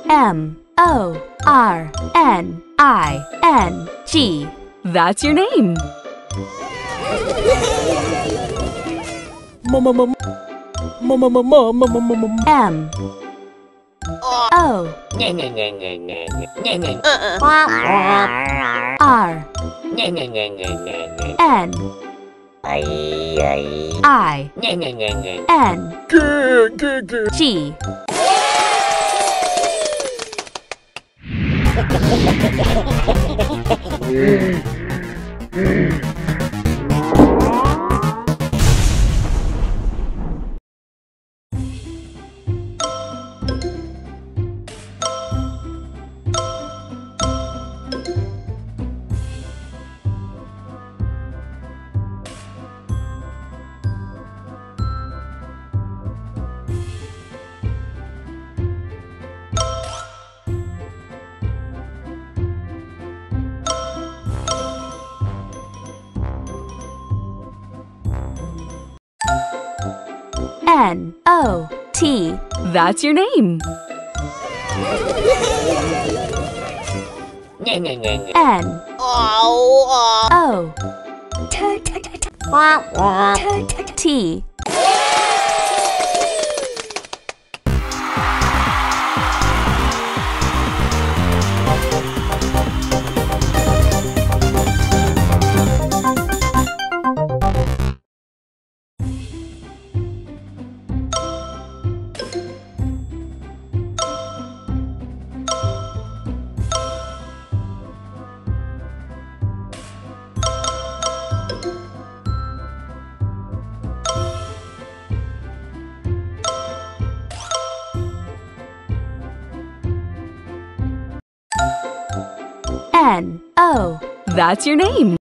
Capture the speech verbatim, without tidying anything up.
M O R N I N G. That's your name. M O R N I N G. N O T. That's your name. N O T. N O. That's your name.